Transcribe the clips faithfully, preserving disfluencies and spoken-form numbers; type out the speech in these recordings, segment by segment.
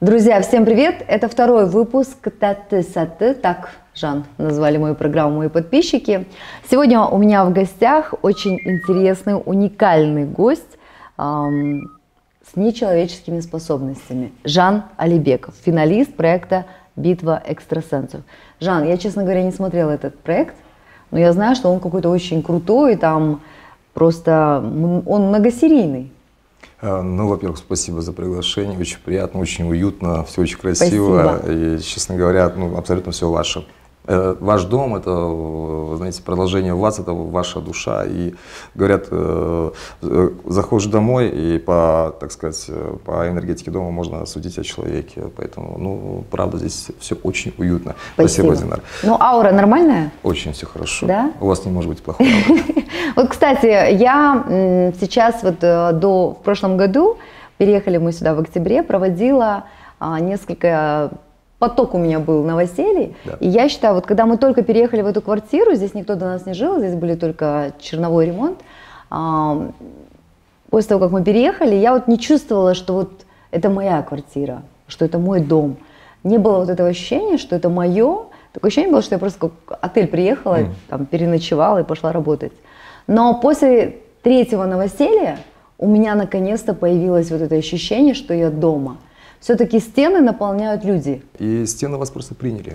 Друзья, всем привет! Это второй выпуск Таты-Саты, так, Жан, назвали мою программу мои подписчики. Сегодня у меня в гостях очень интересный, уникальный гость эм, с нечеловеческими способностями. Жан Алибеков, финалист проекта «Битва экстрасенсов». Жан, я, честно говоря, не смотрела этот проект, но я знаю, что он какой-то очень крутой, там просто он многосерийный. Ну, во-первых, спасибо за приглашение, очень приятно, очень уютно, все очень красиво. Спасибо. И, честно говоря, ну, абсолютно все ваше. Э, ваш дом, это, знаете, продолжение вас, это ваша душа. И говорят, э, э, заходишь домой, и по, так сказать, по энергетике дома можно судить о человеке. Поэтому, ну, правда, здесь все очень уютно. Спасибо, Спасибо, Динар. Ну, аура нормальная? Очень все хорошо. Да? У вас не может быть плохой ауры. Вот, кстати, я сейчас вот до, в прошлом году, переехали мы сюда в октябре, проводила несколько, поток у меня был новостей, да. И я считаю, вот когда мы только переехали в эту квартиру, здесь никто до нас не жил, здесь были только черновой ремонт, после того, как мы переехали, я вот не чувствовала, что вот это моя квартира, что это мой дом. Не было вот этого ощущения, что это мое. Такое ощущение было, что я просто как отель приехала, mm. там, переночевала и пошла работать. Но после третьего новоселья у меня наконец-то появилось вот это ощущение, что я дома. Все-таки стены наполняют люди. И стены вас просто приняли.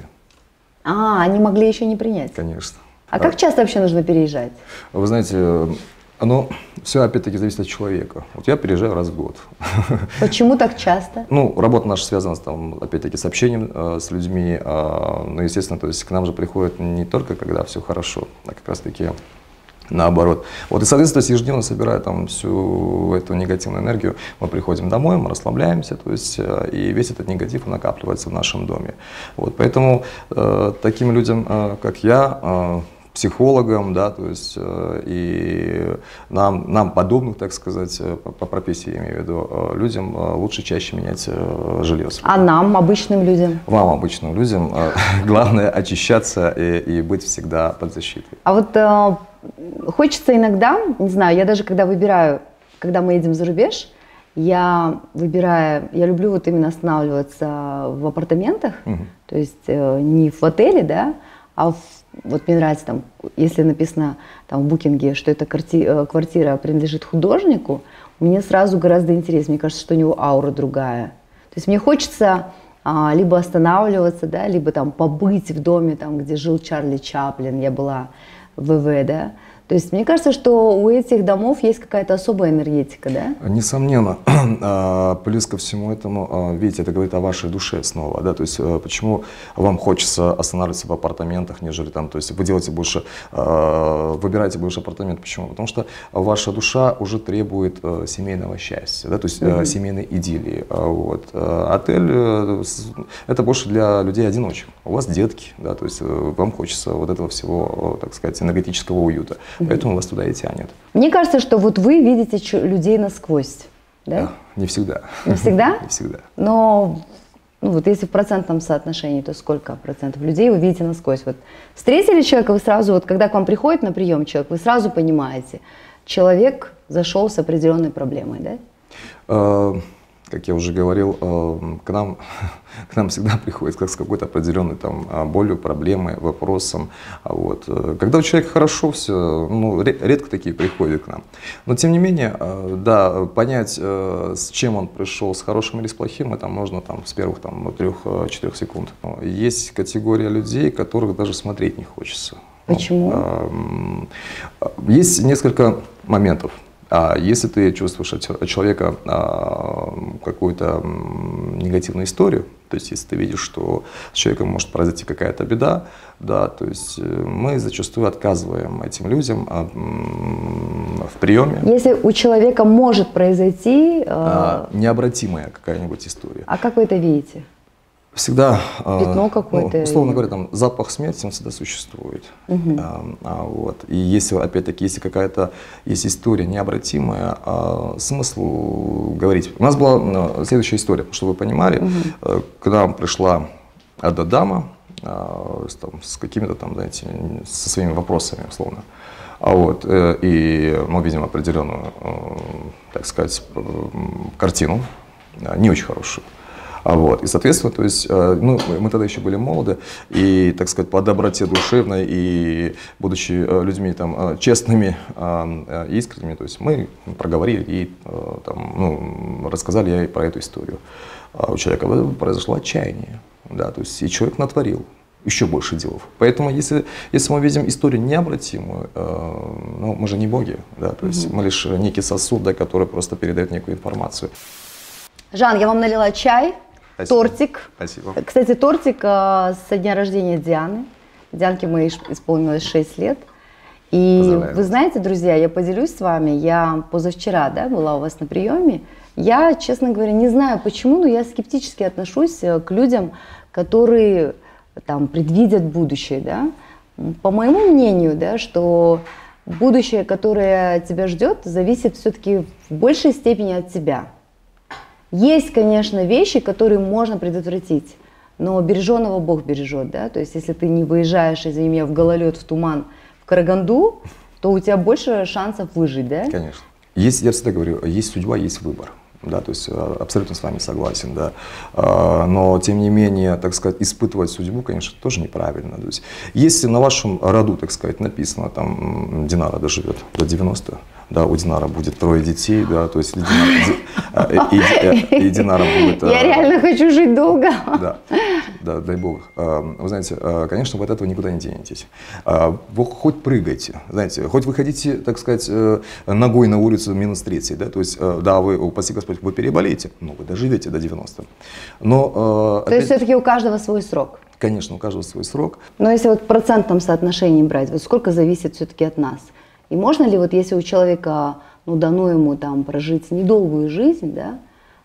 А, они могли еще не принять? Конечно. А, а как часто вообще нужно переезжать? Вы знаете, оно все опять-таки зависит от человека. Вот я переезжаю раз в год. Почему так часто? Ну, работа наша связана, там, опять-таки, с общением э, с людьми. Э, ну, естественно, то есть к нам же приходят не только, когда все хорошо, а как раз-таки наоборот. Вот, и, соответственно, ежедневно собирая там всю эту негативную энергию, мы приходим домой, мы расслабляемся, то есть, э, и весь этот негатив накапливается в нашем доме. Вот, поэтому э, таким людям, э, как я, э, психологам, да, то есть э, и нам, нам подобных, так сказать, по, по профессии, я имею в виду, э, людям э, лучше чаще менять э, жилье. А нам, обычным людям? Вам, обычным людям, э, главное очищаться и, и быть всегда под защитой. А вот э, хочется иногда, не знаю, я даже когда выбираю, когда мы едем за рубеж, я выбираю, я люблю вот именно останавливаться в апартаментах, угу. То есть э, не в отеле, да, а в вот мне нравится, там, если написано там, в букинге, что эта квартира принадлежит художнику, мне сразу гораздо интереснее. Мне кажется, что у него аура другая. То есть мне хочется а, либо останавливаться, да, либо там, побыть в доме, там, где жил Чарли Чаплин, я была в ВВ, да. То есть мне кажется, что у этих домов есть какая-то особая энергетика, да? Несомненно. Плюс ко всему этому, видите, это говорит о вашей душе снова, да, то есть почему вам хочется останавливаться в апартаментах, нежели там, то есть вы делаете больше, выбираете больше апартамент, почему? Потому что ваша душа уже требует семейного счастья, да, то есть mm-hmm. семейной идиллии. Вот. Отель – это больше для людей-одиночек, у вас детки, да, то есть вам хочется вот этого всего, так сказать, энергетического уюта. Поэтому вас туда и тянет. Мне кажется, что вот вы видите людей насквозь, да? Да, не всегда. Не всегда? Не всегда. Но ну, вот если в процентном соотношении, то сколько процентов людей вы видите насквозь? Вот встретили человека, вы сразу, вот когда к вам приходит на прием человек, вы сразу понимаете, человек зашел с определенной проблемой, да? Как я уже говорил, к нам, к нам всегда приходит как с какой-то определенной там болью, проблемой, вопросом. Вот. Когда у человека хорошо все, ну, редко такие приходят к нам. Но тем не менее, да, понять, с чем он пришел, с хорошим или с плохим, это можно там, с первых трех-четырех секунд. Но есть категория людей, которых даже смотреть не хочется. Почему? Есть несколько моментов. А если ты чувствуешь от человека а, какую-то негативную историю, то есть если ты видишь, что с человеком может произойти какая-то беда, да, то есть мы зачастую отказываем этим людям а, в приеме. Если у человека может произойти… А, необратимая какая-нибудь история. А как вы это видите? Всегда, пятно какое-то. Ну, условно говоря, там запах смерти, он всегда существует. Uh-huh. а, а, вот. И если, опять-таки, если какая-то есть история необратимая, а, смысл говорить. У нас была а, следующая история, чтобы вы понимали, uh-huh. к нам пришла одна дама а, с, там, с какими-то там, знаете, со своими вопросами, условно. А вот, и мы видим определенную, так сказать, картину, не очень хорошую. А вот, и, соответственно, то есть, ну, мы тогда еще были молоды, и, так сказать, по доброте душевной, и будучи людьми там честными, искренними, то есть мы проговорили и там, ну, рассказали ей про эту историю. А у человека произошло отчаяние, да, то есть и человек натворил еще больше делов. Поэтому, если, если мы видим историю необратимую, э, ну, мы же не боги, да, то есть mm-hmm. мы лишь некий сосуд, да, который просто передает некую информацию. Жан, я вам налила чай, Спасибо. тортик. Спасибо. Кстати, тортик э, со дня рождения Дианы. Дианке мы исполнилось шесть лет. И вы знаете, друзья, я поделюсь с вами, я позавчера, да, была у вас на приеме. Я, честно говоря, не знаю почему, но я скептически отношусь к людям, которые там предвидят будущее, да. По моему мнению, да, что будущее, которое тебя ждет, зависит все-таки в большей степени от тебя. Есть, конечно, вещи, которые можно предотвратить, но береженого Бог бережет, да. То есть, если ты не выезжаешь, извини меня, в гололед, в туман, в Караганду, то у тебя больше шансов выжить, да? Конечно. Есть, я всегда говорю, есть судьба, есть выбор. Да, то есть абсолютно с вами согласен, да. Но тем не менее, так сказать, испытывать судьбу, конечно, тоже неправильно. То есть, если на вашем роду, так сказать, написано, там, Динара доживет до девяноста, да, у Динара будет трое детей, да, то есть Динара, и, и, и Динара будет... Я реально хочу жить долго. Да, да, дай Бог. Вы знаете, конечно, вы от этого никуда не денетесь. Вы хоть прыгайте, знаете, хоть вы хотите, так сказать, ногой на улицу минус тридцать, да, то есть, да, вы, упаси Господь, вы переболеете, но вы доживете до девяноста. Но, то опять... есть все-таки у каждого свой срок? Конечно, у каждого свой срок. Но если вот в процентном соотношении брать, вот сколько зависит все-таки от нас? И можно ли, вот если у человека, ну, дано ему там прожить недолгую жизнь, да,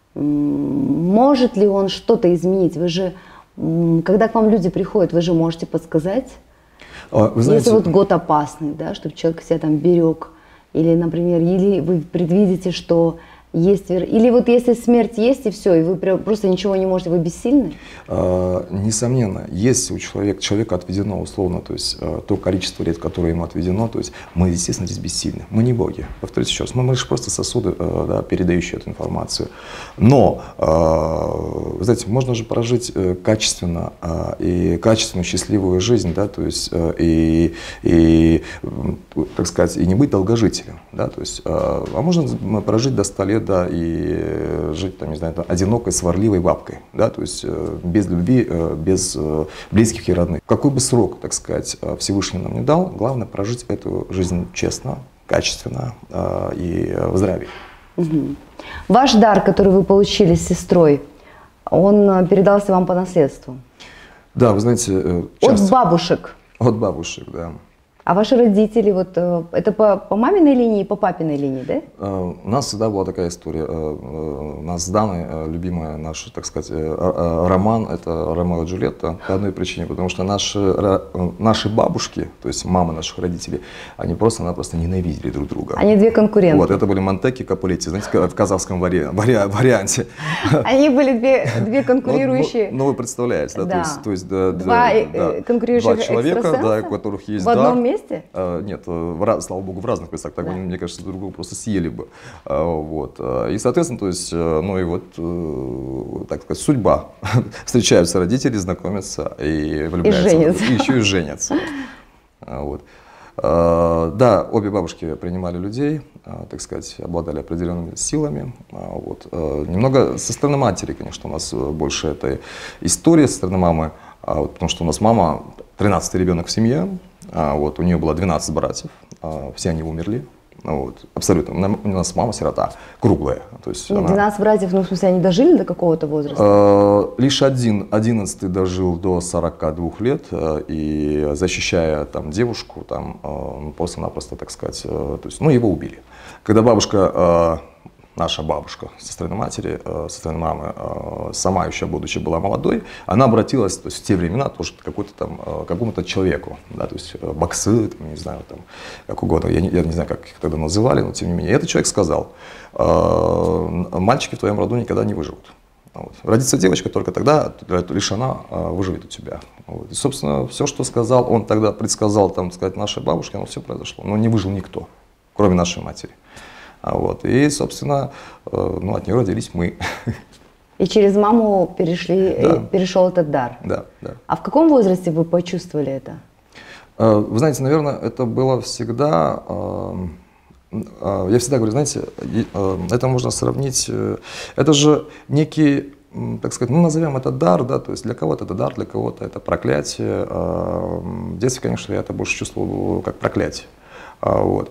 может ли он что-то изменить? Вы же, когда к вам люди приходят, вы же можете подсказать, вы знаете, если вот год опасный, да, чтобы человек себя там берег, или, например, или вы предвидите, что есть, или вот если смерть есть и все, и вы просто ничего не можете, вы бессильны? А, несомненно, если у человека, человека отведено условно, то есть то количество лет, которое ему отведено, то есть мы, естественно, здесь бессильны. Мы не боги. Повторюсь еще раз, мы, мы лишь просто сосуды, да, передающие эту информацию. Но, вы знаете, можно же прожить качественно и качественную счастливую жизнь, да, то есть и, и, так сказать, и не быть долгожителем, да, то есть, а можно прожить до ста лет, да, и жить, там, не знаю, там, одинокой, сварливой бабкой, да, то есть без любви, без близких и родных. Какой бы срок, так сказать, Всевышний нам не дал, главное прожить эту жизнь честно, качественно и в здравии. Угу. Ваш дар, который вы получили с сестрой, он передался вам по наследству? Да, вы знаете, часто. От бабушек? От бабушек, да. А ваши родители, вот, это по, по маминой линии и по папиной линии, да? У нас всегда была такая история. У нас с Даной, любимая наш, так сказать, роман, это Ромео и Джульетта, по одной причине, потому что наши, наши бабушки, то есть мамы наших родителей, они просто-напросто ненавидели друг друга. Они две конкуренты. Вот, это были Монтеки, Капулетти, знаете, в казахском вари, вари, варианте. Они были две, две конкурирующие. Ну, ну, вы представляете, да, да. то есть, то есть да, два да, конкурирующих два человека, да, у которых есть в одном дар. Месте? А, нет, в, слава богу, в разных местах, так, да. Мне кажется, друг друга просто съели бы. А, вот. И, соответственно, то есть, ну и вот, так сказать, судьба. Встречаются родители, знакомятся и влюбляются. И женятся. И еще и женятся. А, вот. А, да, обе бабушки принимали людей, а, так сказать, обладали определенными силами. А, вот. А, немного со стороны матери, конечно, у нас больше этой истории со стороны мамы, а, вот, потому что у нас мама тринадцатый ребенок в семье. А, вот, у нее было двенадцать братьев, а, все они умерли. Вот, абсолютно. У нас мама сирота, круглая. То есть Нет, она, двенадцать братьев, ну, в смысле, они дожили до какого-то возраста? Э, лишь один, одиннадцатый дожил до сорока двух лет, э, и защищая там девушку, там, э, просто-напросто, так сказать, э, то есть, ну, его убили. Когда бабушка, э, наша бабушка со стороны матери, со стороны мамы, сама еще будучи была молодой, она обратилась, то есть в те времена тоже к какому-то там, какому-то человеку, да, то есть боксы, там, не знаю, там, как угодно, я не, я не знаю, как их тогда называли, но тем не менее. И этот человек сказал: мальчики в твоем роду никогда не выживут. Вот. Родится девочка, только тогда лишь она выживет у тебя. Вот. И, собственно, все, что сказал, он тогда предсказал, там, сказать, нашей бабушке, оно все произошло. Но не выжил никто, кроме нашей матери. Вот. И, собственно, ну, от нее родились мы. И через маму перешли, Да. перешел этот дар. Да, да. А в каком возрасте вы почувствовали это? Вы знаете, наверное, это было всегда, я всегда говорю, знаете, это можно сравнить, это же некий, так сказать, ну назовем это дар, да, то есть для кого-то это дар, для кого-то это проклятие. В детстве, конечно, я это больше чувствовал как проклятие. Вот.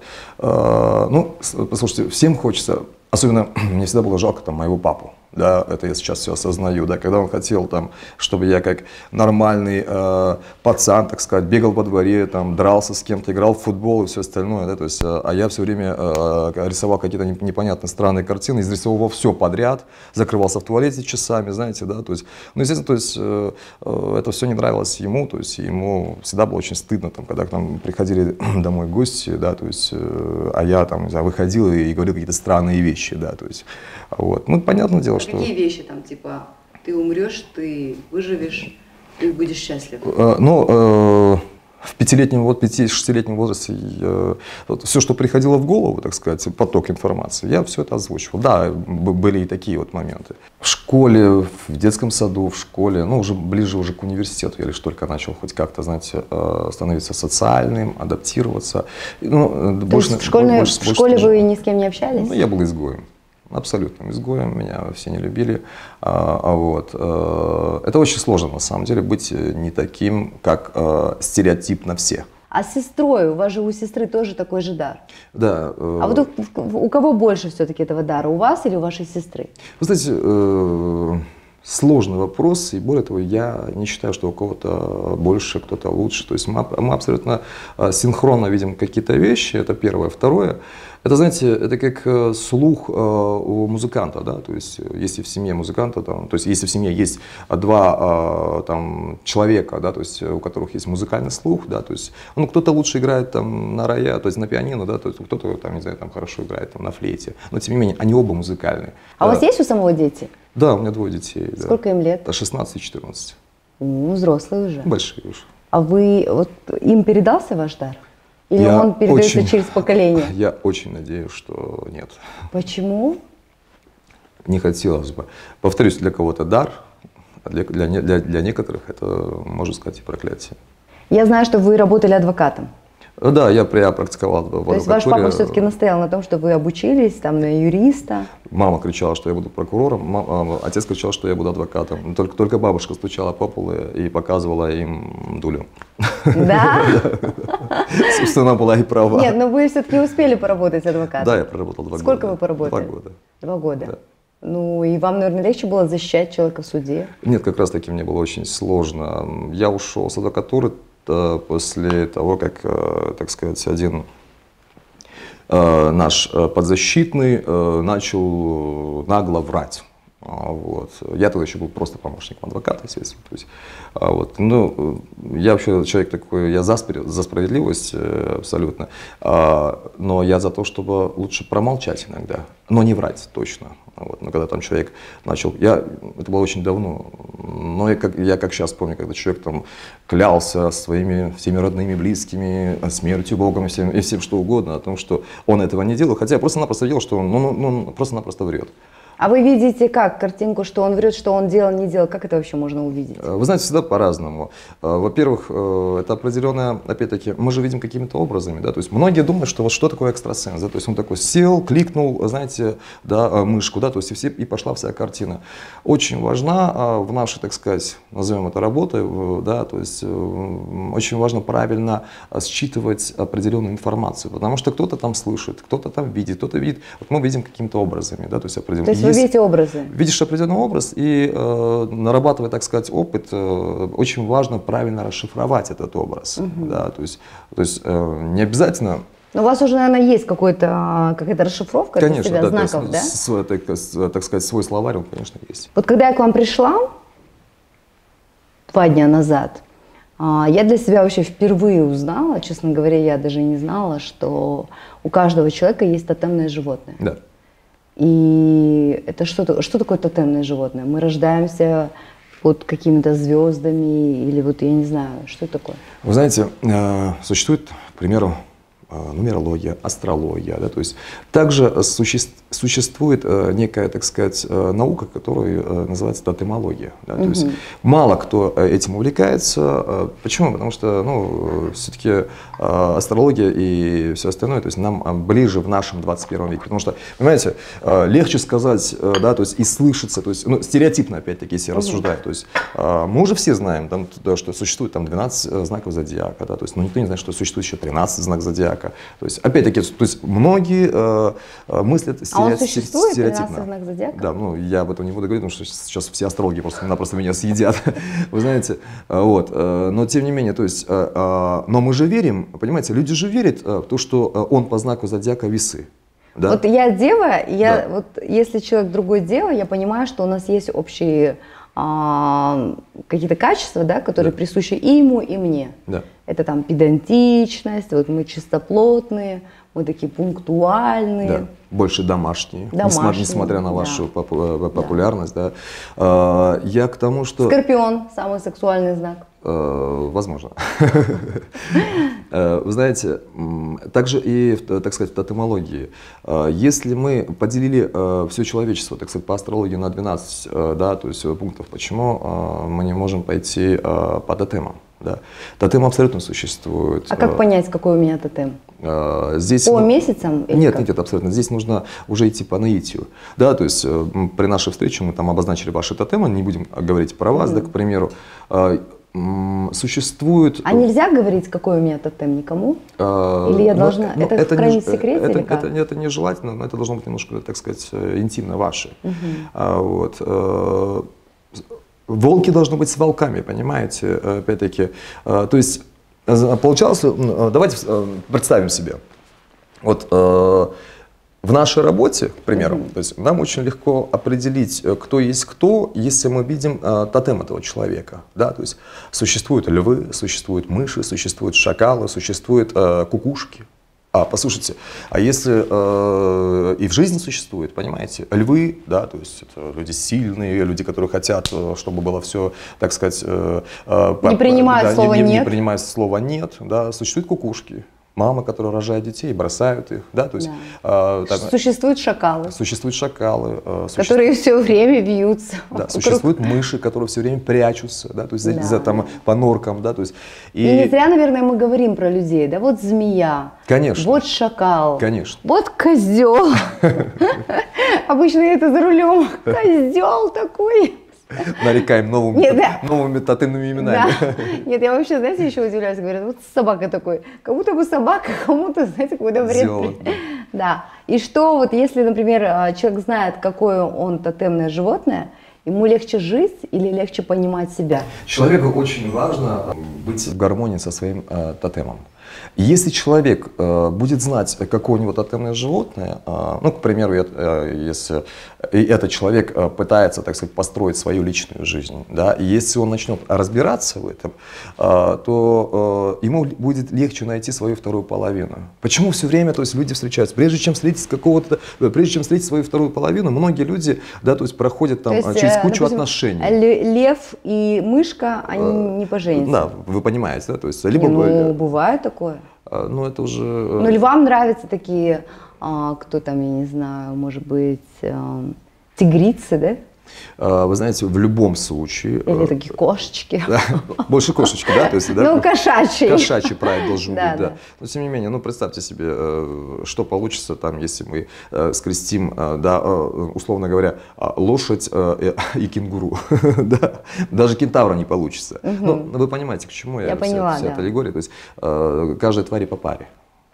Ну, послушайте, всем хочется, особенно мне всегда было жалко там моего папу. Да, это я сейчас все осознаю, да, когда он хотел, там, чтобы я как нормальный э, пацан, так сказать, бегал по дворе, там, дрался с кем-то, играл в футбол и все остальное, да, то есть, э, а я все время э, рисовал какие-то непонятные странные картины, изрисовывал все подряд, закрывался в туалете часами, знаете, да, то есть, ну, естественно, то есть, э, э, это все не нравилось ему, то есть, ему всегда было очень стыдно, там, когда к нам приходили домой гости, да, то есть, э, а я, там, не знаю, выходил и говорил какие-то странные вещи, да, то есть, вот, ну, понятное дело, что... Какие вещи там, типа, ты умрешь, ты выживешь, ты будешь счастлив? Э, ну, э, в пятилетнем, вот пяти-шестилетнем возрасте э, вот, все, что приходило в голову, так сказать, поток информации, я все это озвучивал. Да, были и такие вот моменты. В школе, в детском саду, в школе, ну, уже ближе уже к университету, я лишь только начал хоть как-то, знаете, э, становиться социальным, адаптироваться. Ну, То больше, есть в, школьной, больше, в школе больше, вы ни с кем не общались? Ну, я был изгоем. Абсолютным изгоем, меня все не любили. А, а вот. Это очень сложно, на самом деле, быть не таким, как а, стереотипно все. А с сестрой? У вас же у сестры тоже такой же дар. Да. А вот у, у кого больше все-таки этого дара? У вас или у вашей сестры? Вы знаете, э, сложный вопрос, и более того, я не считаю, что у кого-то больше, кто-то лучше. То есть мы, мы абсолютно синхронно видим какие-то вещи, это первое. Второе, это, знаете, это как слух у музыканта, да, то есть если в семье музыканта, там, то есть если в семье есть два там, человека, да, то есть у которых есть музыкальный слух, да, то есть ну, кто-то лучше играет там на рояле, то есть на пианино, да, то есть кто-то там, не знаю, там хорошо играет там на флейте, но тем не менее они оба музыкальные. А да. У вас есть у самого дети? Да, у меня двое детей. Сколько да. им лет? шестнадцать и четырнадцать. Ну, взрослые уже. Большие уже. А вы, вот им передался ваш дар? Или я он передается очень, через поколение? Я очень надеюсь, что нет. Почему? Не хотелось бы. Повторюсь, для кого-то дар, а для, для, для, для некоторых это, можно сказать, и проклятие. Я знаю, что вы работали адвокатом. Да, я, я практиковал в адвокатуре. То есть ваш папа все-таки настоял на том, что вы обучились там, на юриста? Мама кричала, что я буду прокурором, мама, отец кричал, что я буду адвокатом. Только, только бабушка стучала по полу и показывала им дулю. Да? Собственно, она была и права. Нет, но вы все-таки успели поработать адвокатом. Да, я проработал два года. Сколько вы поработали? Два года. Два года. Ну, и вам, наверное, легче было защищать человека в суде? Нет, как раз таки мне было очень сложно. Я ушел с адвокатуры после того, как, так сказать, один наш подзащитный начал нагло врать. Вот. Я тогда еще был просто помощником адвоката, естественно. То есть, вот. Ну, я вообще человек такой, я за, за справедливость абсолютно, но я за то, чтобы лучше промолчать иногда, но не врать точно. Вот. Но когда там человек начал, я, это было очень давно, но я как, я как сейчас помню, когда человек там клялся своими всеми родными, близкими, смертью, Богом и всем, и всем что угодно, о том, что он этого не делал, хотя я просто-напросто видел, что он ну, ну, просто-напросто врет. А вы видите как картинку, что он врет, что он делал, не делал? Как это вообще можно увидеть? Вы знаете, всегда по-разному. Во-первых, это определенное, опять-таки, мы же видим какими-то образами, да, то есть многие думают, что вот что такое экстрасенс, да, то есть он такой сел, кликнул, знаете, да, мышку, да, то есть и, все, и пошла вся картина. Очень важна в нашей, так сказать, назовем это работой, да, то есть очень важно правильно считывать определенную информацию, потому что кто-то там слышит, кто-то там видит, кто-то видит, вот мы видим какими-то образами, да, то есть определенные. Вы видите образы? Видишь определенный образ и, э, нарабатывая, так сказать, опыт, э, очень важно правильно расшифровать этот образ. Угу. Да, то есть, то есть э, не обязательно... Но у вас уже, наверное, есть какая-то расшифровка для себя, да, знаков, есть, да? Свой, так, так сказать, свой словарь, он, конечно, есть. Вот когда я к вам пришла два дня назад, я для себя вообще впервые узнала, честно говоря, я даже не знала, что у каждого человека есть тотемное животное. Да. И это что, что такое тотемное животное? Мы рождаемся под какими-то звездами или вот я не знаю, что это такое? Вы знаете, существует, к примеру, нумерология, астрология. Да, то есть также существ, существует некая, так сказать, наука, которая называется тотемология. Да, угу. То есть мало кто этим увлекается. Почему? Потому что ну, все-таки астрология и все остальное, то есть нам ближе в нашем двадцать первом веке. Потому что, понимаете, легче сказать, да, то есть и слышаться, то есть ну, стереотипно опять-таки, если угу. рассуждать. То есть мы уже все знаем, там, что существует там двенадцать знаков зодиака, да, то есть, но никто не знает, что существует еще тринадцать знаков зодиака. То есть, опять-таки, то есть многие э, мыслят стереотипно. А он существует, тринадцатый знак зодиака? Да, ну я об этом не буду говорить, потому что сейчас все астрологи просто-напросто меня съедят, вы знаете, вот. Но тем не менее, то есть, но мы же верим, понимаете, люди же верят в то, что он по знаку зодиака весы. Да? Вот я дева, я, да. вот, если человек другой дева, я понимаю, что у нас есть общие а, какие-то качества, да, которые да. присущи и ему, и мне. Да. Это там педантичность, вот мы чистоплотные, мы такие пунктуальные. Да. Больше домашние, домашние, несмотря на вашу да. популярность. Да. Да. Я к тому, что… Скорпион – самый сексуальный знак. Возможно. Вы знаете, также и, так сказать, в тотемологии. Если мы поделили все человечество, так сказать, по астрологии на двенадцать, да, то есть пунктов, почему мы не можем пойти по тотемам? Да. Тотем абсолютно существует. А как понять, какой у меня тотем? Здесь, по месяцам? Или нет, как? нет, абсолютно. Здесь нужно уже идти по наитию. Да, то есть при нашей встрече мы там обозначили ваши тотемы, не будем говорить про вас, mm-hmm. да, к примеру. Существует… А нельзя говорить, какой у меня тотем, никому? Или я должна… Но, это это в крайнем не, секрете? Это, или как? Это, это нежелательно, но это должно быть немножко, так сказать, интимно ваше. Угу. А, вот. Волки должны быть с волками, понимаете, опять-таки. То есть, получалось, давайте представим себе. Вот в нашей работе, к примеру, mm-hmm. то есть нам очень легко определить, кто есть кто, если мы видим э, тотем этого человека. Да? То есть существуют львы, существуют мыши, существуют шакалы, существуют э, кукушки. А, послушайте, а если э, и в жизни существует, понимаете, львы, да, то есть это люди сильные, люди, которые хотят, чтобы было все, так сказать… Э, э, не принимают да, слова не, не, нет. Не принимают слова нет, да, существуют кукушки. Мамы, которые рожают детей, бросают их, да, то есть… Да. Э, там, существуют шакалы. Существуют шакалы. Э, существуют, которые все время вьются. Да, существуют мыши, которые все время прячутся, да, то есть да. за, там, по норкам, да, то есть… И... и не зря, наверное, мы говорим про людей, да, вот змея, конечно, вот шакал, конечно. Вот козел. Обычно это за рулем, козел такой. Нарекаем новыми, Нет, да. новыми тотемными именами. Да. Нет, я вообще, знаете, еще удивляюсь, говорят, вот собака такой, как будто бы собака, кому-то, знаете, какой-то вред. Сделать, да. Да. И что вот если, например, человек знает, какое он тотемное животное, ему легче жить или легче понимать себя? Человеку очень важно быть в гармонии со своим э, тотемом. Если человек э, будет знать, какое у него тотемное животное, э, ну, к примеру, э, если этот человек э, пытается, так сказать, построить свою личную жизнь, да, и если он начнет разбираться в этом, э, то э, ему будет легче найти свою вторую половину. Почему все время, то есть, люди встречаются, прежде чем встретить какого-то, прежде чем встретить свою вторую половину, многие люди, да, то есть, проходят там есть, через кучу допустим, отношений. Лев и мышка, они э, не поженятся. Да, вы понимаете, да, то есть, либо… Не, ну, бывает такое. Ну, это уже… Ну, львам нравятся такие, а, кто там, я не знаю, может быть, а, тигрицы, да? Вы знаете, в любом случае… Или такие кошечки. Да, больше кошечки, да? То есть, да? Ну, кошачий. Кошачий прайд должен да, быть, да. да. Но, тем не менее, ну, представьте себе, что получится там, если мы скрестим, да, условно говоря, лошадь и кенгуру. Да? Даже кентавра не получится. Угу. Ну, вы понимаете, к чему я, я вся, поняла, вся да. эта аллегория. То есть, каждой твари по паре.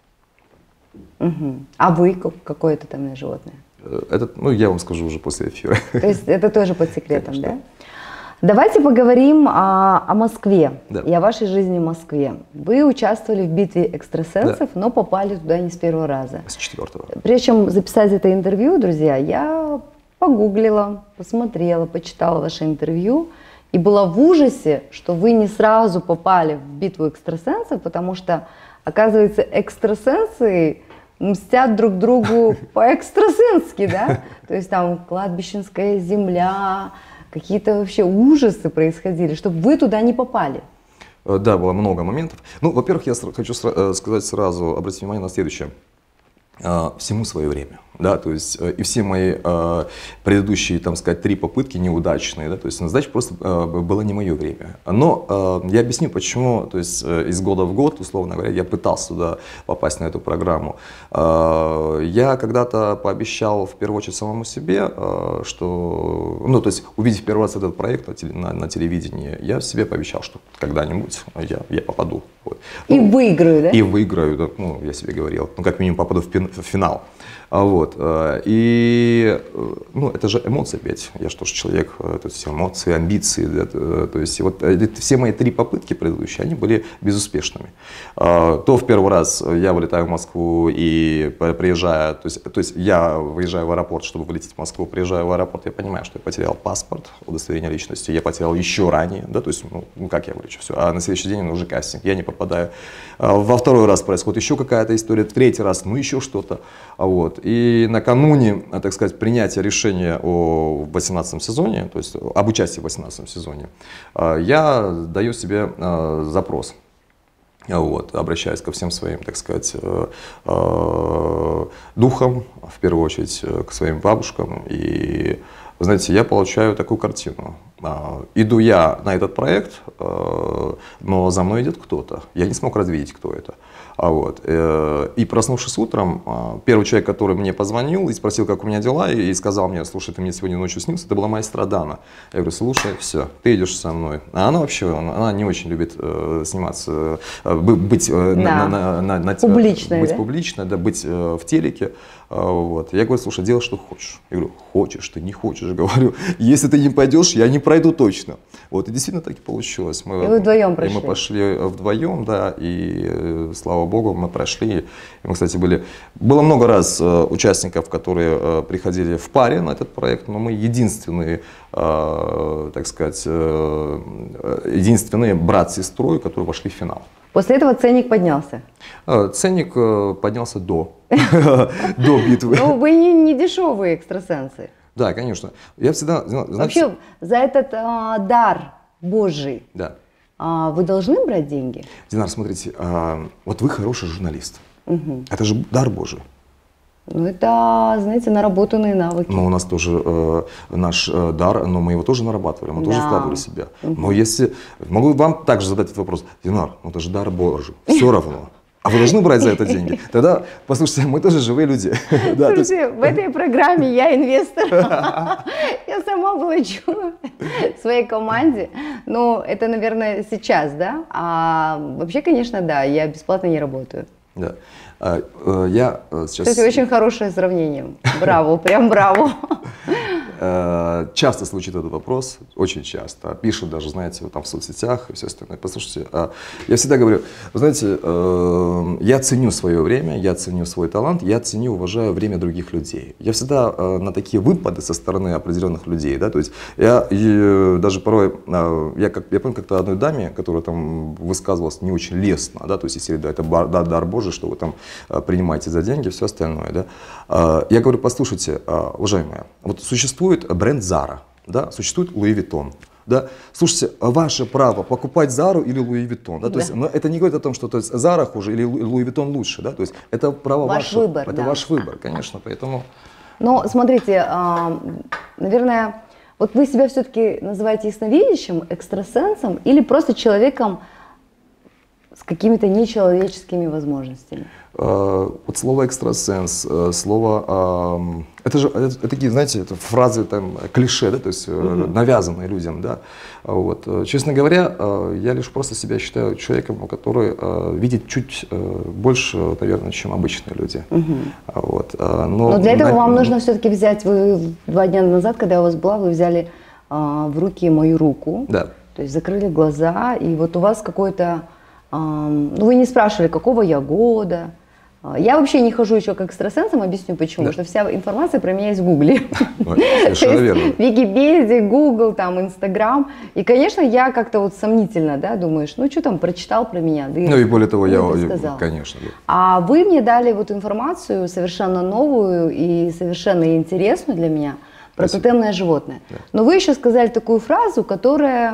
Угу. А вы какое тотемное животное? Это, ну, я вам скажу уже после эфира. То есть это тоже под секретом, конечно. Да? Давайте поговорим о, о Москве да. и о вашей жизни в Москве. Вы участвовали в битве экстрасенсов, да. но попали туда не с первого раза. С четвертого. Прежде чем записать это интервью, друзья, я погуглила, посмотрела, почитала ваше интервью и была в ужасе, что вы не сразу попали в битву экстрасенсов, потому что, оказывается, экстрасенсы мстят друг другу по-экстрасенски, да? То есть там кладбищенская земля, какие-то вообще ужасы происходили, чтобы вы туда не попали. Да, было много моментов. Ну, во-первых, я хочу сказать сразу, обратить внимание на следующее. Всему свое время, да, то есть и все мои э, предыдущие, там сказать, три попытки неудачные, да, то есть на сдачу просто э, было не мое время. Но э, я объясню, почему, то есть э, из года в год, условно говоря, я пытался туда попасть на эту программу. Э, я когда-то пообещал в первую очередь самому себе, э, что, ну, то есть увидев первый раз этот проект на, теле, на, на телевидении, я себе пообещал, что когда-нибудь я, я попаду. Вот. И ну, выиграю, да? И выиграю, да, ну, я себе говорил, ну, как минимум попаду в, в финал. Вот. И, ну, это же эмоции опять. Я же тоже человек, то есть эмоции, амбиции. Да, то есть вот все мои три попытки предыдущие, они были безуспешными. То в первый раз я вылетаю в Москву и приезжаю, то есть, то есть я выезжаю в аэропорт, чтобы вылететь в Москву, приезжаю в аэропорт, я понимаю, что я потерял паспорт, удостоверение личности, я потерял еще ранее, да, то есть, ну, как я вылечу, все, а на следующий день уже кастинг, я не попадаю. Во второй раз происходит еще какая-то история, в третий раз, ну, еще что-то, вот. И накануне, так сказать, принятия решения о восемнадцатом сезоне, то есть об участии в восемнадцатом сезоне, я даю себе запрос. Вот, обращаюсь ко всем своим, так сказать, духам, в первую очередь к своим бабушкам. И, вы знаете, я получаю такую картину. Иду я на этот проект, но за мной идет кто-то. Я не смог разглядеть, кто это. А вот. И проснувшись утром, первый человек, который мне позвонил и спросил, как у меня дела, и сказал мне: слушай, ты мне сегодня ночью снился, это была моя Страдана. Я говорю: слушай, все, ты идешь со мной. А она вообще, она не очень любит сниматься, быть, да. на, на, на, на, публичной, быть да? публичной, да, быть в телеке. Вот. Я говорю: слушай, делай, что хочешь. Я говорю: хочешь, ты не хочешь. Говорю: если ты не пойдешь, я не пройду точно. Вот. И действительно так и получилось. Мы, и вы вдвоем прошли. И мы пошли вдвоем, да, и слава богу, мы прошли. И мы, кстати, были, было много раз э, участников, которые э, приходили в паре на этот проект, но мы единственные, э, так сказать, э, единственные брат с сестрой, которые вошли в финал. После этого ценник поднялся? Э, ценник э, поднялся до, до битвы. Ну, вы не, не дешевые экстрасенсы. Да, конечно. Я всегда, знаете, вообще, за этот а, дар Божий, да. а, вы должны брать деньги? Динар, смотрите, а, вот вы хороший журналист. Угу. Это же дар Божий. Ну, это, знаете, наработанные навыки. Но у нас тоже э, наш э, дар, но мы его тоже нарабатывали, мы да. тоже вкладывали в себя. Угу. Но если, могу вам также задать этот вопрос: Динар, ну это же дар Божий, все равно. А вы должны брать за это деньги? Тогда, послушайте, мы тоже живые люди. Слушайте, в этой программе я инвестор. Я сама плачу своей команде. Ну, это, наверное, сейчас, да? А вообще, конечно, да, я бесплатно не работаю. Да. Я сейчас... Кстати, очень хорошее сравнение. Браво, прям браво. Часто звучит этот вопрос, очень часто. Пишут даже, знаете, вот там в соцсетях и все остальное. Послушайте, я всегда говорю: вы знаете, я ценю свое время, я ценю свой талант, я ценю, уважаю время других людей. Я всегда на такие выпады со стороны определенных людей, да, то есть я даже порой, я, как, я помню как-то одной даме, которая там высказывалась не очень лестно, да, то есть если да, это дар, дар Божий, что вы там принимаете за деньги, все остальное, да. Я говорю: послушайте, уважаемая, вот существует бренд Zara, да, существует Louis Vuitton. Да. Слушайте, ваше право покупать Зару или Луи Виттон. Да? То да. есть, но это не говорит о том, что то есть, Зара хуже или Луи Виттон лучше. Да? То есть, это право ваш ваше. Выбор, это да. ваш выбор, конечно. Поэтому... Но смотрите, наверное, вот вы себя все-таки называете ясновидящим, экстрасенсом или просто человеком с какими-то нечеловеческими возможностями? Вот слово экстрасенс, слово, это же, это, это такие, знаете, это фразы, там, клише, да, то есть mm-hmm. навязанные людям, да. Вот. Честно говоря, я лишь просто себя считаю человеком, который видит чуть больше, наверное, чем обычные люди. Mm-hmm. Вот. Но, Но для этого на... вам нужно все-таки взять, вы два дня назад, когда я у вас была, вы взяли в руки мою руку, да. то есть закрыли глаза, и вот у вас какой-то, ну вы не спрашивали, какого я года. Я вообще не хожу еще к экстрасенсам, объясню почему. Да. Потому что вся информация про меня есть в Гугле. Совершенно верно. Википедия, Гугл, там, Инстаграм. И, конечно, я как-то вот сомнительно, да, думаешь, ну что там, прочитал про меня. Да, ну и более того, я, сказал. конечно. Да. А вы мне дали вот информацию совершенно новую и совершенно интересную для меня про тотемное животное. Да. Но вы еще сказали такую фразу, которая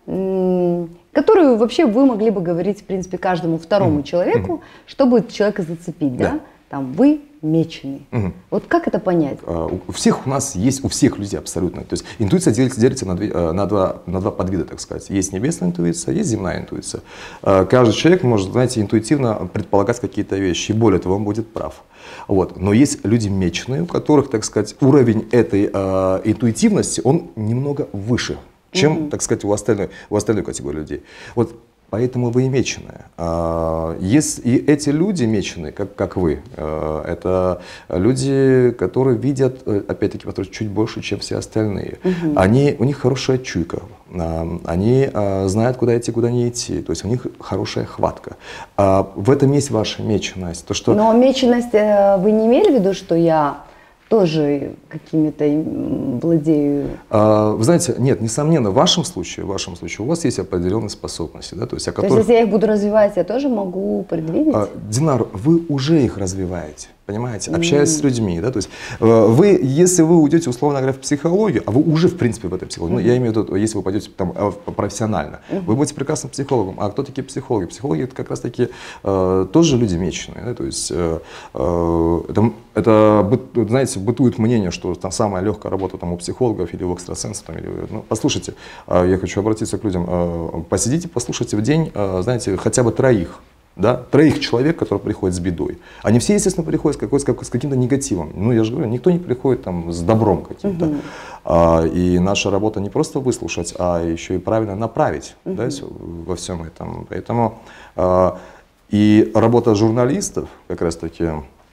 которую вообще вы могли бы говорить, в принципе, каждому второму mm-hmm. человеку, mm-hmm. чтобы человека зацепить, да? да? Там, вы меченый. Mm-hmm. Вот как это понять? Uh, у всех у нас есть, у всех людей абсолютно. То есть интуиция делится, делится на, две, на, два, на два подвида, так сказать. Есть небесная интуиция, есть земная интуиция. Uh, каждый человек может, знаете, интуитивно предполагать какие-то вещи, и более того, он будет прав. Вот. Но есть люди меченые, у которых, так сказать, уровень этой uh, интуитивности, он немного выше, чем, mm-hmm. так сказать, у остальной, у остальной категории людей. Вот поэтому вы и меченые. Есть и эти люди меченые, как, как вы, это люди, которые видят, опять-таки, чуть больше, чем все остальные. Mm-hmm. Они, у них хорошая чуйка, они знают, куда идти, куда не идти, то есть у них хорошая хватка. В этом есть ваша меченость. То, что... Но меченость, вы не имели в виду, что я... тоже какими-то владею? А, вы знаете, нет, несомненно, в вашем случае, в вашем случае у вас есть определенные способности, да, то есть, о которых... То есть, если я их буду развивать, я тоже могу предвидеть? А, Динар, вы уже их развиваете, понимаете, общаясь mm. с людьми, да, то есть, вы, если вы уйдете, условно говоря, в психологию, а вы уже, в принципе, в этой психологии, mm. ну, я имею в виду, если вы пойдете там профессионально, mm. вы будете прекрасным психологом. А кто такие психологи? Психологи — это как раз-таки э, тоже люди меченые, да, то есть, э, э, это, это, знаете, бытует мнение, что там самая легкая работа там, у психологов или у экстрасенсов. Там, или, ну, послушайте, я хочу обратиться к людям. Посидите, послушайте в день, знаете, хотя бы троих. Да, троих человек, которые приходят с бедой. Они все, естественно, приходят с, какой, с каким-то негативом. Ну, я же говорю, никто не приходит там с добром каким-то. Uh-huh. а, и наша работа не просто выслушать, а еще и правильно направить uh-huh. да, во всем этом. Поэтому а, и работа журналистов, как раз таки,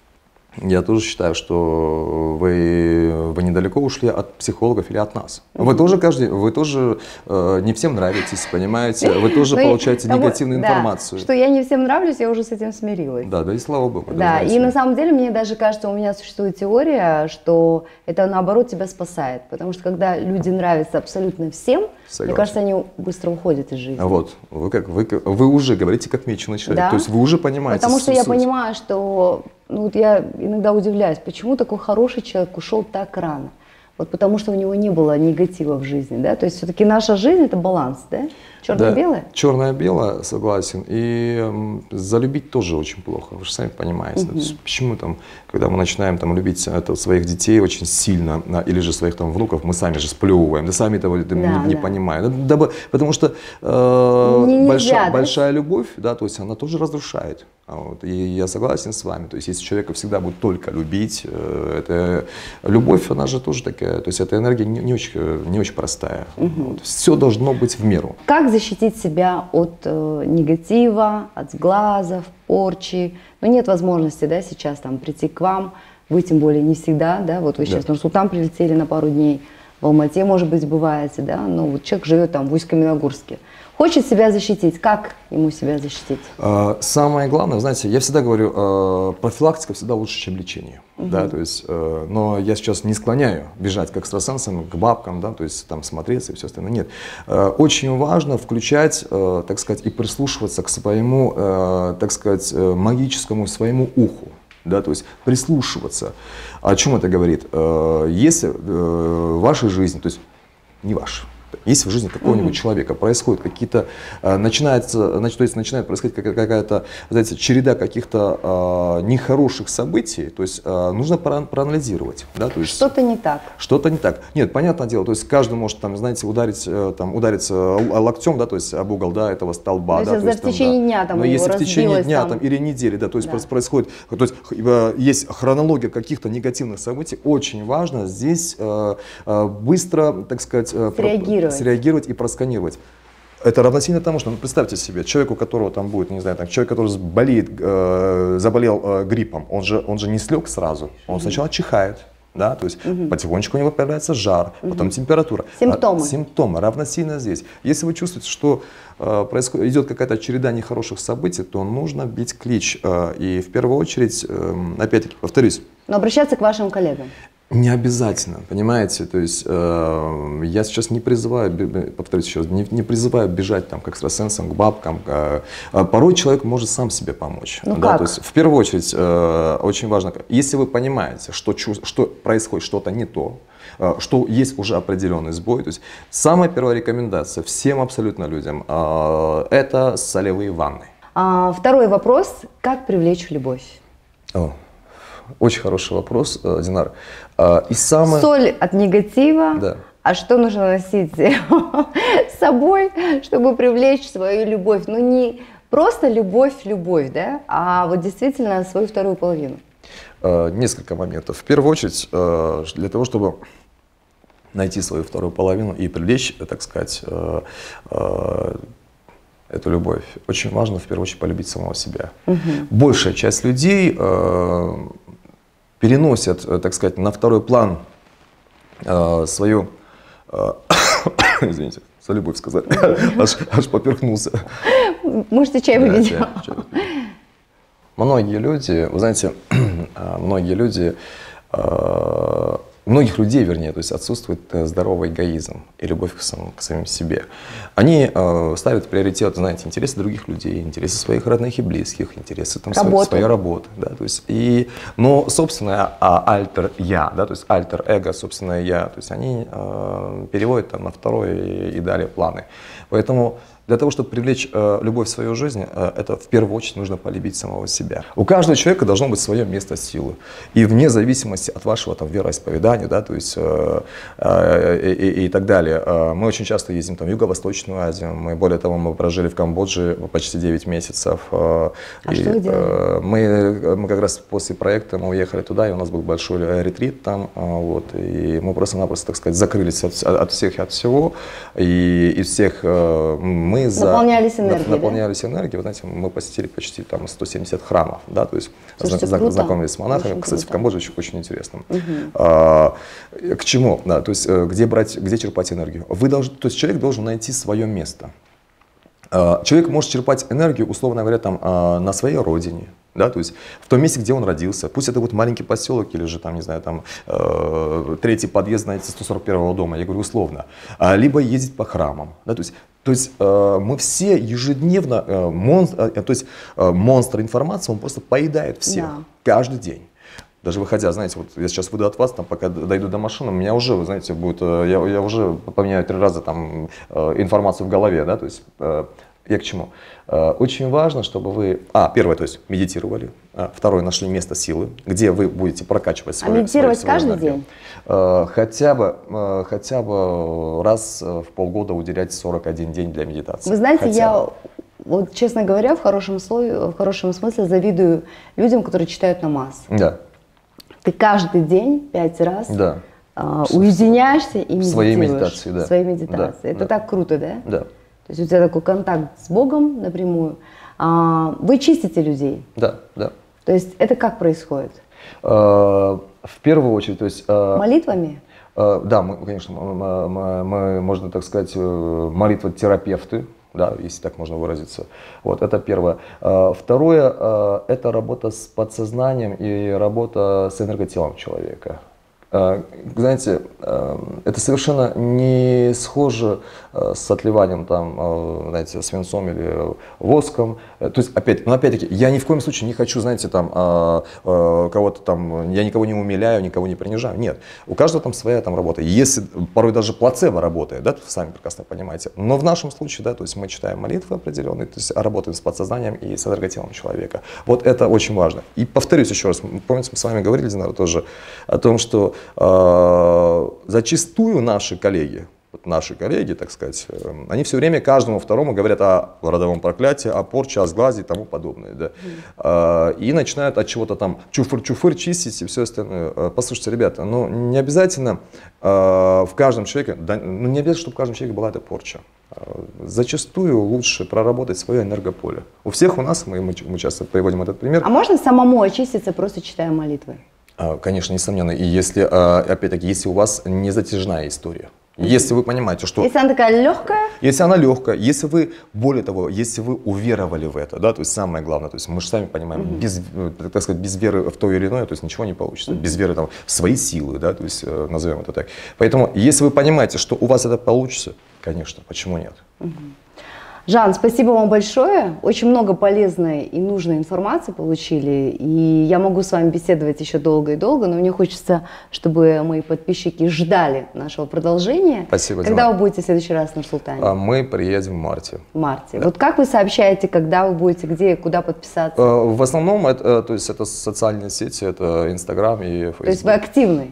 я тоже считаю, что вы, вы недалеко ушли от психологов или от нас. Mm-hmm. Вы тоже, каждый, вы тоже э, не всем нравитесь, понимаете? Вы тоже Но получаете того, негативную да, информацию. Что я не всем нравлюсь, я уже с этим смирилась. Да, да и слава богу. Да, и на самом деле мне даже кажется, у меня существует теория, что это наоборот тебя спасает. Потому что когда люди нравятся абсолютно всем, Согласен. Мне кажется, они быстро уходят из жизни. Вот, вы, как, вы, вы уже говорите как меченый человек, да? То есть вы уже понимаете. Потому что я понимаю, что ну, вот я иногда удивляюсь, почему такой хороший человек ушел так рано. Вот потому что у него не было негатива в жизни, да? То есть все-таки наша жизнь — это баланс, да? Черное-белое? Да, черное-белое, согласен. И э, залюбить тоже очень плохо, вы же сами понимаете. Угу. Да? Почему там, когда мы начинаем там, любить это, своих детей очень сильно, или же своих там, внуков, мы сами же сплевываем, да сами этого да, не, не да. понимаем. Да, да, потому что э, большая, да? большая любовь, да, то есть она тоже разрушает. Вот. И я согласен с вами. То есть если человека всегда будет только любить, э, это любовь, она же тоже такая, то есть эта энергия не, не, очень, не очень простая. Угу. Вот. Все должно быть в меру. Как защитить себя от э, негатива, от сглазов, порчи? Ну, нет возможности, да, сейчас там прийти к вам, вы тем более не всегда, да, вот вы сейчас да. в Нур-Султан прилетели на пару дней, в Алмате, может быть, бываете, да, но вот человек живет там в Усть-Каменогорске. Хочет себя защитить. Как ему себя защитить? Самое главное, знаете, я всегда говорю, профилактика всегда лучше, чем лечение. Угу. Да, то есть, но я сейчас не склоняю бежать к экстрасенсам, к бабкам, да, то есть там смотреться и все остальное. Нет. Очень важно включать, так сказать, и прислушиваться к своему, так сказать, магическому своему уху. Да, то есть прислушиваться. О чем это говорит? Если в вашей жизни, то есть не вашей, если в жизни какого-нибудь mm-hmm. человека происходят какие-то, начинается, значит, то есть начинает происходить какая-то, знаете, череда каких-то а, нехороших событий, то есть а, нужно проанализировать. Да, то есть, что-то не так. Что-то не так. Нет, понятное дело, то есть каждый может, там, знаете, ударить, там, удариться локтем, да, то есть об угол, да, этого столба. Но да, если то есть, в течение там, дня там но его если в течение дня там... там, или недели, да, то есть да. происходит, то есть есть хронология каких-то негативных событий, очень важно здесь быстро, так сказать, среагировать. среагировать и просканировать. Это равносильно тому, что, ну, представьте себе, человек, у которого там будет, не знаю, там, человек, который болеет, э, заболел э, гриппом, он же, он же не слег сразу, он сначала чихает, да, то есть угу. потихонечку у него появляется жар, угу. потом температура. Симптомы. А, симптомы, равносильно здесь. Если вы чувствуете, что э, происходит, идет какая-то череда нехороших событий, то нужно бить клич. Э, и в первую очередь, э, опять-таки, повторюсь. Но обращаться к вашим коллегам. Не обязательно, понимаете, то есть э, я сейчас не призываю, повторюсь еще раз, не, не призываю бежать там к экстрасенсам, к бабкам. Э, порой человек может сам себе помочь. Ну да? как? То есть в первую очередь э, очень важно, если вы понимаете, что, что происходит что-то не то, э, что есть уже определенный сбой, то есть самая первая рекомендация всем абсолютно людям э, это солевые ванны. А, второй вопрос: как привлечь любовь? О. Очень хороший вопрос, Динар. И самое... Соль от негатива. Да. А что нужно носить с собой, чтобы привлечь свою любовь? Ну не просто любовь-любовь, да, а вот действительно свою вторую половину. Несколько моментов. В первую очередь, для того, чтобы найти свою вторую половину и привлечь, так сказать, эту любовь, очень важно в первую очередь полюбить самого себя. Угу. Большая часть людей э, переносят, так сказать, на второй план э, свою, э, извините, за любовь сказать, аж, аж поперхнулся. Можете чай выпить. Да, чай, чай. Многие люди, вы знаете, многие люди, э, у многих людей, вернее, то есть отсутствует здоровый эгоизм и любовь к, самому, к самим себе. Они э, ставят в приоритет, знаете, интересы других людей, интересы своих родных и близких, интересы там, своей, своей работы. Да, то есть, и, но собственное а, альтер-я, да, то есть альтер-эго, собственное я, то есть они э, переводят там, на второй и, и далее планы. Поэтому для того, чтобы привлечь э, любовь в свою жизнь, э, это в первую очередь нужно полюбить самого себя. У каждого человека должно быть свое место силы. И вне зависимости от вашего там, вероисповедания, да, то есть, э, э, и, и, и так далее. Э, мы очень часто ездим там, в Юго-Восточную Азию. Мы, более того, мы прожили в Камбодже почти девять месяцев. Э, а и, что вы делали? Э, мы, мы как раз после проекта мы уехали туда, и у нас был большой ретрит там. Э, вот, и мы просто-напросто, так сказать, закрылись от, от всех и от всего. И из всех э, мы Мы за, наполнялись энергией, наполнялись да? энергией. Вы знаете, мы посетили почти там сто семьдесят храмов, да, то есть Слушайте, зна- круто. знакомились с монахами. Очень Кстати, круто. в Камбодже очень, очень интересно. Угу. А, к чему? Да, то есть где брать, где черпать энергию? Вы должны, то есть человек должен найти свое место. А, человек может черпать энергию, условно говоря, там, а, на своей родине. Да, то есть в том месте, где он родился, пусть это будет маленький поселок или же там, не знаю, там э, третий подъезд, знаете, сто сорок первого дома, я говорю условно, а, либо ездить по храмам, да, то есть, то есть э, мы все ежедневно, э, монстр, э, то есть э, монстр информации, он просто поедает всех, да. Каждый день. Даже выходя, знаете, вот я сейчас выйду от вас, там, пока дойду до машины, у меня уже, вы знаете, будет, я, я уже поменяю три раза там информацию в голове, да, то есть я к чему? Очень важно, чтобы вы, а, первое, то есть медитировали, второе, нашли место силы, где вы будете прокачивать свою энергию. А медитировать свою, свою каждый энергию. день? Хотя бы, хотя бы раз в полгода уделять сорок один день для медитации. Вы знаете, хотя я... бы. Вот, честно говоря, в хорошем, слое, в хорошем смысле завидую людям, которые читают намаз. Да. Ты каждый день пять раз да. а, уединяешься и медитируешь. В своей медитации, да. В своей медитации. Да, Это да. так круто, да? Да. То есть у тебя такой контакт с Богом напрямую. А, вы чистите людей? Да, да. То есть это как происходит? В первую очередь, то есть... Молитвами? Да, мы, конечно, мы, мы, мы, можно так сказать, молитвотерапевты. Да, если так можно выразиться. Вот, это первое. Второе, это работа с подсознанием и работа с энерготелом человека. Знаете, это совершенно не схоже с отливанием там, знаете, свинцом или воском. То есть, опять, но опять-таки, я ни в коем случае не хочу, знаете, там, кого-то там, я никого не умиляю, никого не принижаю. Нет, у каждого там своя там работа. Если порой даже плацебо работает, да, вы сами прекрасно понимаете. Но в нашем случае, да, то есть мы читаем молитвы определенные, то есть работаем с подсознанием и с энерготелом человека. Вот это очень важно. И повторюсь еще раз, помните, мы с вами говорили, Динара, тоже о том, что э, зачастую наши коллеги, наши коллеги, так сказать, они все время каждому второму говорят о родовом проклятии, о порче, о сглазе и тому подобное. Да? Mm. И начинают от чего-то там чуфыр-чуфыр чистить и все остальное. Послушайте, ребята, ну не обязательно в каждом человеке, да, ну не обязательно, чтобы в каждом человеке была эта порча. Зачастую лучше проработать свое энергополе. У всех у нас, мы, мы часто приводим этот пример. А можно самому очиститься, просто читая молитвы? Конечно, несомненно. И если, опять-таки, если у вас не затяжная история. Если вы понимаете, что... Если она такая легкая? Если она легкая, если вы, более того, если вы уверовали в это, да, то есть самое главное, то есть мы же сами понимаем, угу. без, так сказать, без веры в то или иное, то есть ничего не получится, угу. без веры там, в свои силы, да, то есть назовем это так. Поэтому, если вы понимаете, что у вас это получится, конечно, почему нет? Угу. Жан, спасибо вам большое. Очень много полезной и нужной информации получили. И я могу с вами беседовать еще долго и долго, но мне хочется, чтобы мои подписчики ждали нашего продолжения. Спасибо, Когда Дима. вы будете в следующий раз в Нур-Султане? Мы приедем в марте. В марте. Да. Вот как вы сообщаете, когда вы будете, где и куда подписаться? В основном это, то есть это социальные сети, это Инстаграм и Фейсбук. То есть вы активны?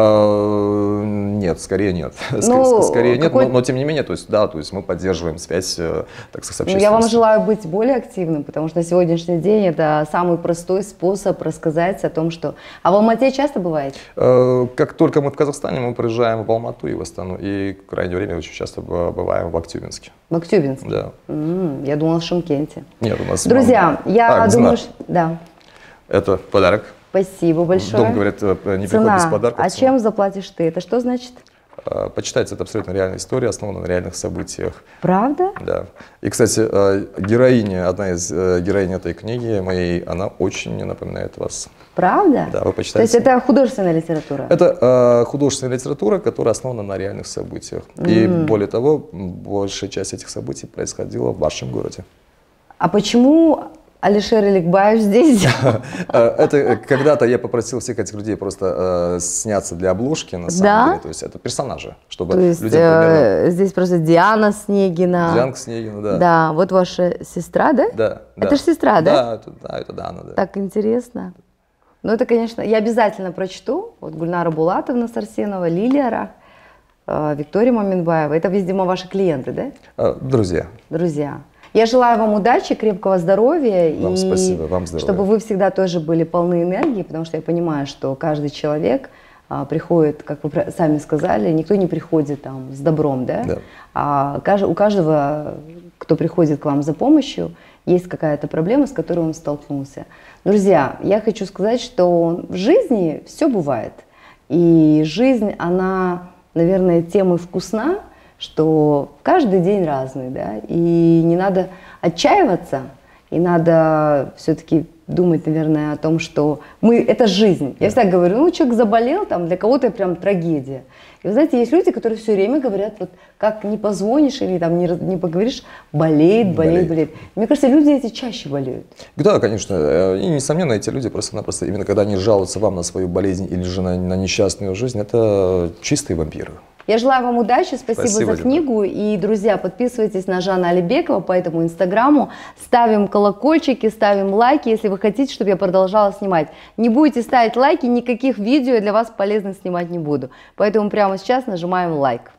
Нет, скорее нет. Ну, скорее какой... нет, но, но тем не менее, то есть, да, то есть мы поддерживаем связь, так сказать, ну, я вам желаю быть более активным, потому что на сегодняшний день это самый простой способ рассказать о том, что... А в Алмате часто бываете? Как только мы в Казахстане, мы приезжаем в Алмату и в Астану, и в крайнее время очень часто бываем в Актюбинске. В Актюбинске? Да. М-м, я думала в Шымкенте. Нет, у нас... Друзья, мам... я а, думаю, что... Да. Это подарок. Спасибо большое. Дом, говорят, не Цена. приходит без подарка. А чем заплатишь ты? Это что значит? Почитайте, это абсолютно реальная история, основана на реальных событиях. Правда? Да. И, кстати, героиня, одна из героинь этой книги моей, она очень мне напоминает вас. Правда? Да, вы почитайте. То есть это художественная литература? Это э, художественная литература, которая основана на реальных событиях. Mm. И более того, большая часть этих событий происходила в вашем городе. А почему Алишер Эликбаев здесь? Это когда-то я попросил всех этих людей просто сняться для обложки, на самом деле. То есть это персонажи, чтобы людям примерно... Здесь просто Диана Снегина. Диана Снегина, да. Да, вот ваша сестра, да? Да. Это же сестра, да? Да, это Дана, да. Так интересно. Ну это, конечно, я обязательно прочту. Вот Гульнара Булатовна Сарсенова, Лилия Рах, Виктория Маминбаева. Это, видимо, ваши клиенты, да? Друзья. Друзья. Я желаю вам удачи, крепкого здоровья. Вам и спасибо, вам здоровья. Чтобы вы всегда тоже были полны энергии, потому что я понимаю, что каждый человек а, приходит, как вы сами сказали, никто не приходит там с добром, да? Да. А у каждого, кто приходит к вам за помощью, есть какая-то проблема, с которой он столкнулся. Друзья, я хочу сказать, что в жизни все бывает. И жизнь, она, наверное, тем и вкусна, что каждый день разный, да, и не надо отчаиваться, и надо все-таки думать, наверное, о том, что мы, это жизнь. Я всегда говорю, ну, человек заболел, там, для кого-то прям трагедия. И вы знаете, есть люди, которые все время говорят, вот как не позвонишь или там не, не поговоришь, болеет, болеет, болеет, болеет. Мне кажется, люди эти чаще болеют. Да, конечно. И, несомненно, эти люди просто-напросто, именно когда они жалуются вам на свою болезнь или же на, на несчастную жизнь, это чистые вампиры. Я желаю вам удачи, спасибо, спасибо за книгу. И, друзья, подписывайтесь на Жана Алибекова по этому инстаграму. Ставим колокольчики, ставим лайки, если вы хотите, чтобы я продолжала снимать. Не будете ставить лайки, никаких видео я для вас полезных снимать не буду. Поэтому прямо сейчас нажимаем лайк.